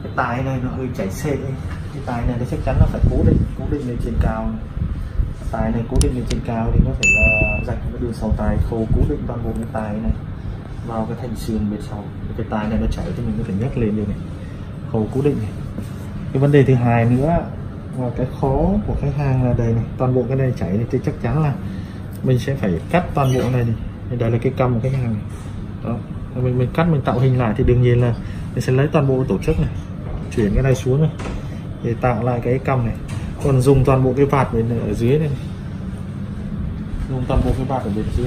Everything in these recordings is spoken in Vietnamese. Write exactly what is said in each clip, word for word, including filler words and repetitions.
cái tai này nó hơi chảy xệ, cái tai này thì chắc chắn nó phải cố định cố định lên trên cao này. Tai này cố định lên trên cao thì có thể là dạch cái đường sau tai khâu cố định toàn bộ cái tai này vào cái thành xương bên sau. Cái tai này nó chảy thì mình có thể nhấc lên như này, khâu cố định này. Cái vấn đề thứ hai nữa và cái khó của khách hàng là đây này, toàn bộ cái này chảy thì chắc chắn là mình sẽ phải cắt toàn bộ này thì đây là cái căm của khách hàng này. Đó, mình mình cắt mình tạo hình lại thì đương nhiên là mình sẽ lấy toàn bộ tổ chức này, chuyển cái này xuống này để tạo lại cái căm này. Còn dùng toàn bộ cái vạt bên ở dưới này, dùng toàn bộ cái vạt ở bên dưới,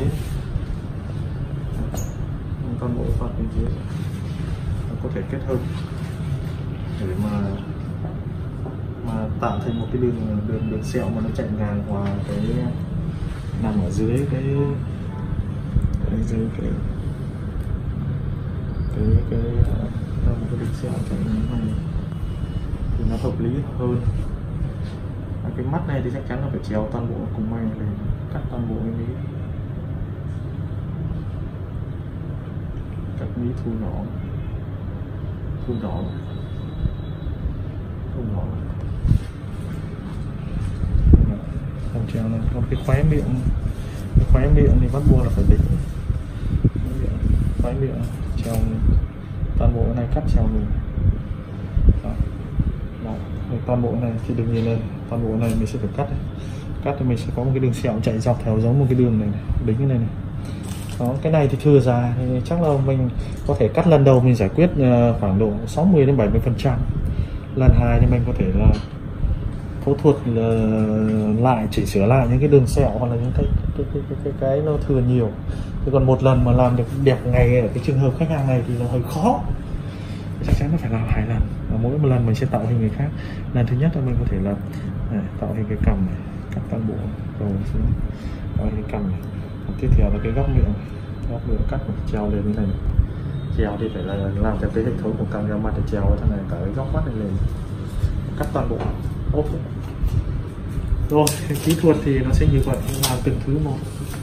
dùng toàn bộ cái vạt bên dưới nó có thể kết hợp để mà mà tạo thành một cái đường đường đường sẹo mà nó chạy ngang qua cái nằm ở dưới cái cái dưới cái cái cái cái, cái đường sẹo chạy như này thì nó hợp lý hơn. Cái mắt này thì chắc chắn là phải chéo toàn bộ cùng may để cắt toàn bộ cái mí, cắt mí thu nhỏ, thu nhỏ, thu nhỏ, không chéo này. Còn cái khóe miệng, cái khóe miệng thì bắt buộc là phải đỉnh, khóe miệng chéo toàn bộ cái này cắt chéo mình. Toàn bộ này thì đương nhiên là toàn bộ này mình sẽ phải cắt cắt thì mình sẽ có một cái đường sẹo chạy dọc theo giống một cái đường này, này đính cái này này. Đó, cái này thì thừa ra thì chắc là mình có thể cắt lần đầu mình giải quyết khoảng độ sáu mươi đến bảy mươi phần trăm, lần hai thì mình có thể là phẫu thuật là lại chỉnh sửa lại những cái đường sẹo hoặc là những cái cái cái cái, cái, cái nó thừa nhiều. Thế còn một lần mà làm được đẹp ngay ở cái trường hợp khách hàng này thì nó hơi khó, chắc chắn nó phải làm hai lần. Và mỗi một lần mình sẽ tạo hình người khác. Lần thứ nhất là mình có thể là này, tạo hình cái cằm này, cắt toàn bộ đầu xuống, tạo hình cái cằm này. Và tiếp theo là cái góc miệng, góc miệng cắt một treo lên như này, này. Treo thì phải là làm theo cái hệ thống của cằm ra mặt để treo cái thằng này cả cái góc mắt này lên, cắt toàn bộ. Ok. Rồi, kỹ thuật thì nó sẽ như vậy, làm từng thứ một.